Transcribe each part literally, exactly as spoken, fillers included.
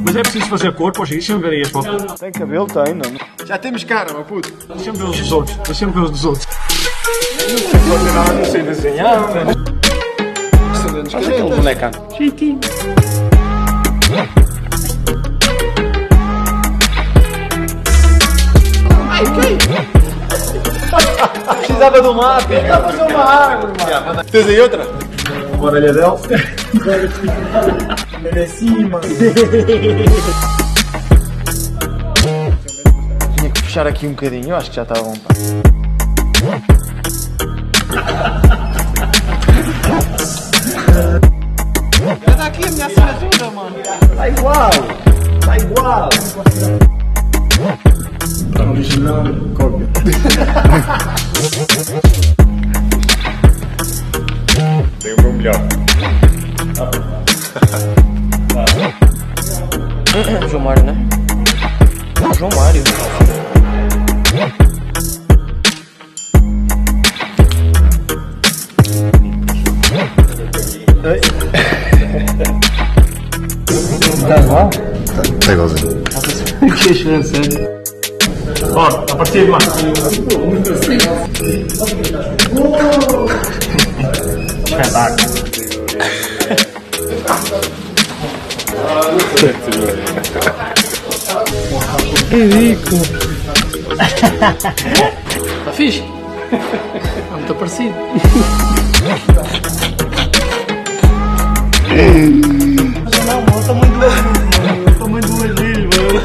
Mas é preciso fazer cor, poxa, deixa-me ver aí as fotos. Tem cabelo? Tem, não? Já temos cara, meu puto. Deixa-me ver os dos outros, deixa-me ver os dos outros. Não sei fazer nada, não sei desenhar, velho. Olha aquele boneco. Chiquinho. Ai, que? Precisava de um mapa. Está a fazer uma árvore, mano. Tens aí outra? Uma orelha dela. Olha cima. Tinha que puxar aqui um bocadinho, eu acho que já está bom. Já dá aqui a minha assinatura, mano. Tá igual. Tá igual. Original, cópia. Tem o meu melhor. João Mário, né? João Mário. Oi. Tá igual? Tá igualzinho. Que chance, hein? Bora, a partir de lá. Espetáculo. Que ridículo. Tá fixe? Está muito parecido. Não, mano, o tamanho do olho, mano. O tamanho do olho, mano.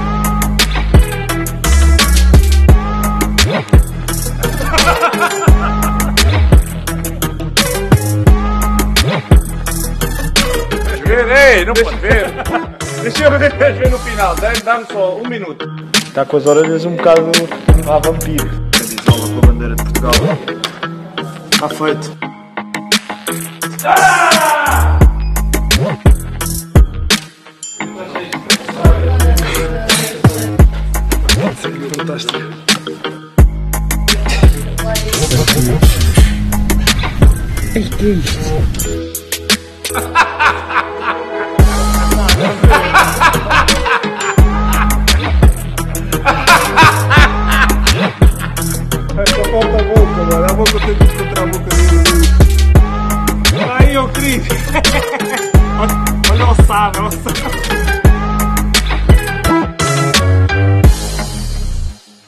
Ei, não pode ver. Deixa eu ver, ver no final. Dá-me só um minuto. Está com as orelhas um bocado a vampiro. Camisola com a bandeira de Portugal. Está feito. Ah! Fantástico. Ai, que é isto? Só falta a boca, mano. A boca tem que encontrar a boca dele. Aí, eu querido. Olha o sábio, olha o sábio.